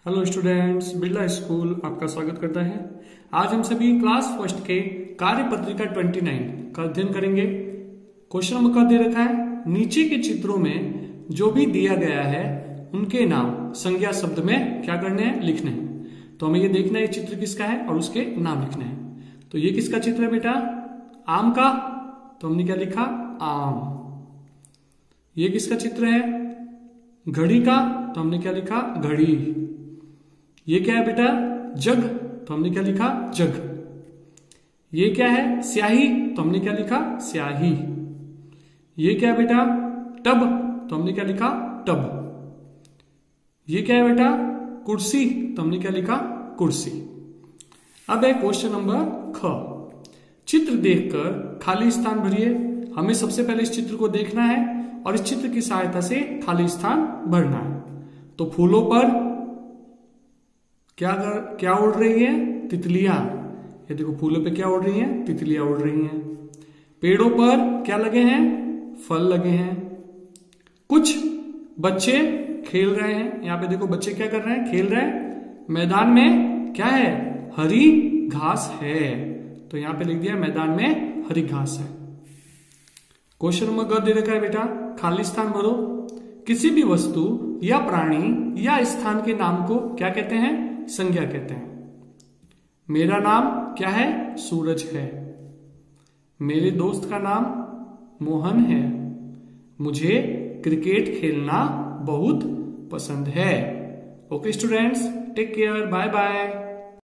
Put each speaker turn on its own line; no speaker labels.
Hello students, Birla school आपका स्वागत करता है। आज हम सभी क्लास फर्स्ट के कार्य पत्रिका 29 का अध्ययन करेंगे। क्वेश्चन नंबर का दे रखा है, नीचे के चित्रों में जो भी दिया गया है उनके नाम संज्ञा शब्द में क्या करने हैं, लिखने हैं। तो हमें ये देखना है चित्र किसका है और उसके नाम लिखने हैं। तो ये किसका चित्र है बेटा? आम का। तो हमने क्या लिखा? आम। ये किसका चित्र है? घड़ी का। तो हमने क्या लिखा? घड़ी। ये क्या है बेटा? जग। तो हमने क्या लिखा? जग। ये क्या है? स्याही। तो हमने क्या लिखा? स्याही। ये क्या है बेटा? टब। तो हमने क्या लिखा? टब। ये क्या है बेटा? कुर्सी। तो हमने क्या लिखा? कुर्सी। अब है क्वेश्चन नंबर ख। चित्र देखकर खाली स्थान भरिए। हमें सबसे पहले इस चित्र को देखना है और इस चित्र की सहायता से खाली स्थान भरना है। तो फूलों पर क्या उड़ रही है? तितलियां। ये देखो, फूलों पे क्या उड़ रही हैं? तितलियां उड़ रही हैं। पेड़ों पर क्या लगे हैं? फल लगे हैं। कुछ बच्चे खेल रहे हैं। यहाँ पे देखो, बच्चे क्या कर रहे हैं? खेल रहे हैं। मैदान में क्या है? हरी घास है। तो यहां पे लिख दिया, मैदान में हरी घास है। क्वेश्चन नंबर ग दे रखा है बेटा, खाली स्थान भरो। किसी भी वस्तु या प्राणी या स्थान के नाम को क्या कहते हैं? संज्ञा कहते हैं। मेरा नाम क्या है? सूरज है। मेरे दोस्त का नाम मोहन है। मुझे क्रिकेट खेलना बहुत पसंद है। Okay students, take care, bye bye.